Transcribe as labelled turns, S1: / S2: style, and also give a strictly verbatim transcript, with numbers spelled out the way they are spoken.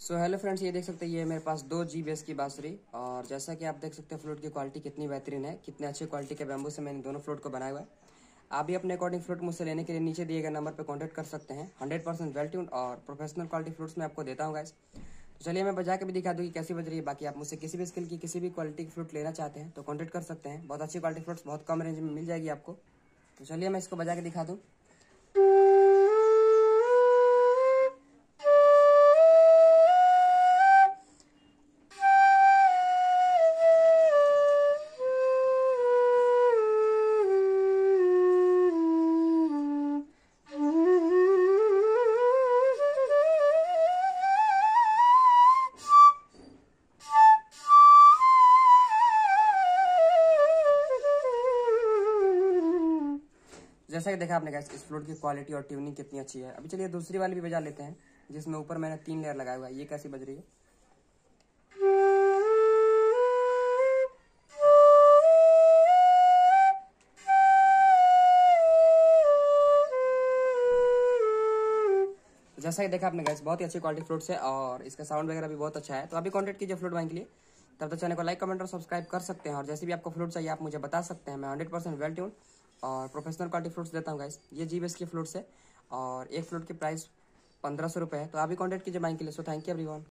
S1: So hello friends, ये देख सकते हैं ये मेरे पास दो जी बेस की बांसुरी। और जैसा कि आप देख सकते हैं फ्लूट की क्वालिटी कितनी बेहतरीन है, कितने अच्छी क्वालिटी के बैम्बू से मैंने दोनों फ्लूट को बनाया हुआ है। आप भी अपने अकॉर्डिंग फ्लूट मुझसे लेने के लिए नीचे दिए गए नंबर पर कॉन्टैक्ट कर सकते हैं। हंड्रेड परसेंट वेल ट्यून्ड और प्रोफेशनल क्वालिटी फ्लूट्स मैं आपको देता हूँ गाइस। तो चलिए मैं बजा के भी दिखा दूँ कि कैसी बज रही है। बाकी आप मुझसे किसी भी स्किल की किसी भी क्वालिटी की फ्लूट लेना चाहते हैं तो कॉन्टैक्ट कर सकते हैं। बहुत अच्छी क्वालिटी फ्लूट्स बहुत कम रेंज में मिल जाएगी आपको। तो चलिए मैं इसको बजा के दिखा दूँ। जैसा कि देखा आपने गाइस, इस फ्लूट की क्वालिटी और ट्यूनिंग कितनी अच्छी है। अभी चलिए दूसरी वाली भी बजा लेते हैं, जिसमें ऊपर मैंने तीन लेयर लगाया हुआ है। ये कैसी बज रही है। जैसा कि देखा आपने गाइस, बहुत ही अच्छी क्वालिटी फ्लूट्स है और इसका साउंड वगैरह भी बहुत अच्छा है। तो अभी कॉन्टैक्ट कीजिए फ्लूट बाइंग के लिए। तब तक चैनल को लाइक, कमेंट और सब्सक्राइब कर सकते हैं। और जैसे भी आपको फ्लूट चाहिए आप मुझे बता सकते हैं। मैं हंड्रेड परसेंट वेल ट्यून और प्रोफेशनल क्वालिटी फ्लूट्स देता हूँ गाइस। ये जी बेस की फ्लूट्स है और एक फ्लूट की प्राइस पंद्रह सौ रुपये है। तो अभी कॉन्टैक्ट कीजिए बाइंग के लिए। So thank you everyone.